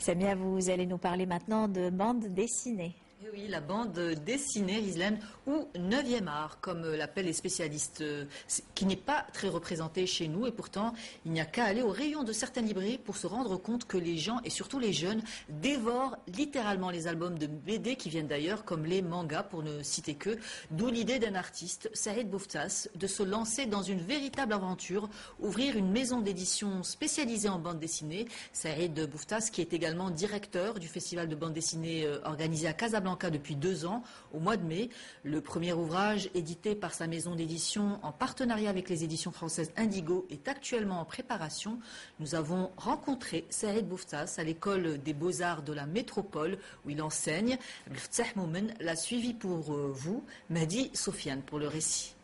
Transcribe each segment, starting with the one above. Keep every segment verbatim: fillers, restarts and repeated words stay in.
Samia, vous allez nous parler maintenant de bande dessinée. Et oui, la bande dessinée, Rizlan, ou neuvième art, comme l'appellent les spécialistes, qui n'est pas très représentée chez nous. Et pourtant, il n'y a qu'à aller au rayon de certaines librairies pour se rendre compte que les gens, et surtout les jeunes, dévorent littéralement les albums de B D qui viennent d'ailleurs, comme les mangas, pour ne citer que. D'où l'idée d'un artiste, Saïd Bouftaz, de se lancer dans une véritable aventure, ouvrir une maison d'édition spécialisée en bande dessinée. Saïd Bouftaz, qui est également directeur du festival de bande dessinée organisé à Casablanca depuis deux ans, au mois de mai. Le premier ouvrage, édité par sa maison d'édition en partenariat avec les éditions françaises Indigo, est actuellement en préparation. Nous avons rencontré Saïd Bouftaz à l'école des beaux-arts de la métropole où il enseigne. Ftah Moumen l'a suivi pour vous, Mehdi Sofiane pour le récit.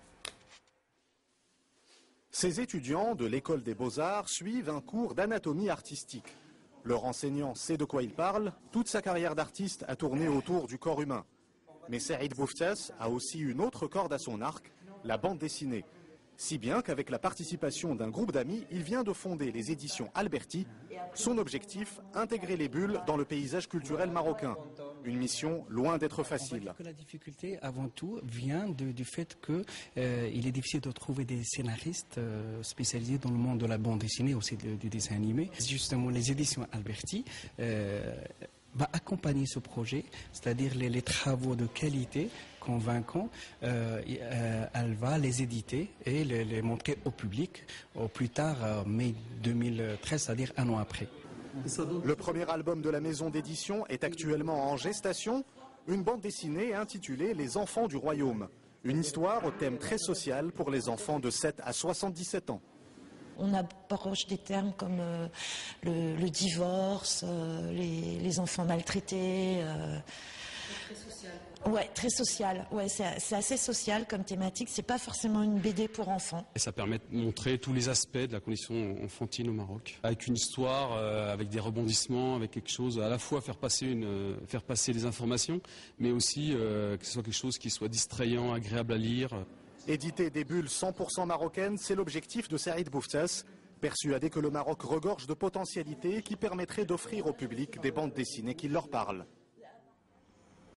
Ces étudiants de l'école des beaux-arts suivent un cours d'anatomie artistique. Leur enseignant sait de quoi il parle, toute sa carrière d'artiste a tourné autour du corps humain. Mais Saïd Bouftaz a aussi une autre corde à son arc, la bande dessinée. Si bien qu'avec la participation d'un groupe d'amis, il vient de fonder les éditions Alberti. Son objectif, intégrer les bulles dans le paysage culturel marocain. Une mission loin d'être facile. La difficulté, avant tout, vient de, du fait qu'il euh, est difficile de trouver des scénaristes euh, spécialisés dans le monde de la bande dessinée, aussi du, du dessin animé. Justement, les éditions Alberti euh, va accompagner ce projet, c'est-à-dire les, les travaux de qualité convaincants, euh, euh, elle va les éditer et les, les montrer au public au plus tard euh, mai deux mille treize, c'est-à-dire un an après. Le premier album de la maison d'édition est actuellement en gestation, une bande dessinée intitulée Les enfants du royaume. Une histoire au thème très social pour les enfants de sept à soixante-dix-sept ans. On approche des termes comme euh, le, le divorce, euh, les, les enfants maltraités. Euh... Très social. Ouais, très social. Ouais, c'est assez social comme thématique. C'est pas forcément une B D pour enfants. Et ça permet de montrer tous les aspects de la condition enfantine au Maroc, avec une histoire, euh, avec des rebondissements, avec quelque chose à la fois faire passer une, euh, faire passer des informations, mais aussi euh, que ce soit quelque chose qui soit distrayant, agréable à lire. Éditer des bulles cent pour cent marocaines, c'est l'objectif de Saïd Bouftaz, persuadé que le Maroc regorge de potentialités qui permettraient d'offrir au public des bandes dessinées qui leur parlent.